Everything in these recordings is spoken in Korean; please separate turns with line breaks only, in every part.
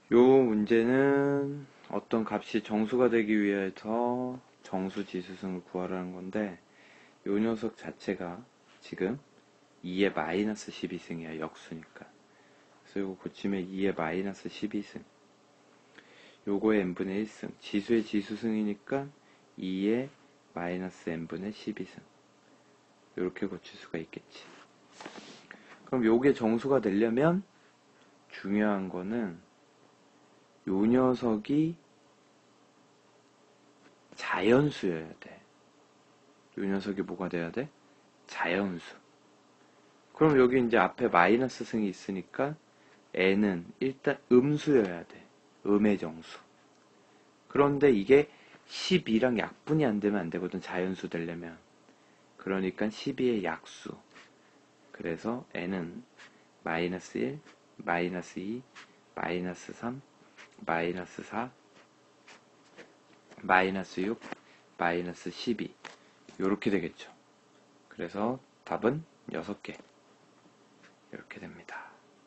요 문제는 어떤 값이 정수가 되기 위해서 정수 지수승을 구하라는 건데, 요 녀석 자체가 지금 2의 마이너스 12승이야, 역수니까. 그래서 요거 고치면 2의 마이너스 12승. 요거의 n분의 1승. 지수의 지수승이니까 2의 마이너스 n분의 12승. 요렇게 고칠 수가 있겠지. 그럼 요게 정수가 되려면 중요한 거는 요 녀석이 자연수여야 돼. 요 녀석이 뭐가 돼야 돼? 자연수. 그럼 여기 이제 앞에 마이너스 승이 있으니까 n은 일단 음수여야 돼. 음의 정수. 그런데 이게 12랑 약분이 안 되면 안 되거든, 자연수 되려면. 그러니까 12의 약수. 그래서 n은 마이너스 1, 마이너스 2, 마이너스 3, 마이너스 4, 마이너스 6, 마이너스 12 요렇게 되겠죠. 그래서 답은 6개 이렇게 됩니다.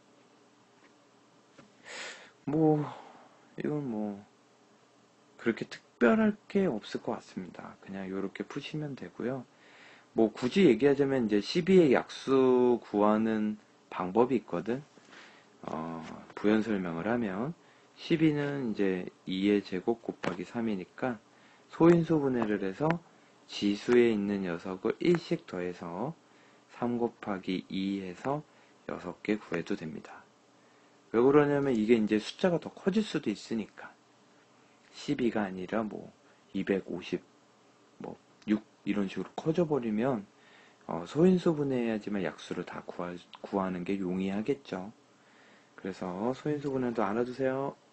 이건 그렇게 특별할 게 없을 것 같습니다. 그냥 요렇게 푸시면 되고요. 굳이 얘기하자면 이제 12의 약수 구하는 방법이 있거든. 부연 설명을 하면 12는 이제 2의 제곱 곱하기 3이니까 소인수 분해를 해서 지수에 있는 녀석을 1씩 더해서 3 곱하기 2 해서 6개 구해도 됩니다. 왜 그러냐면 이게 이제 숫자가 더 커질 수도 있으니까 12가 아니라 250, 6 이런 식으로 커져버리면 소인수 분해해야지만 약수를 다 구하는 게 용이하겠죠. 그래서 소인수 분해도 알아두세요.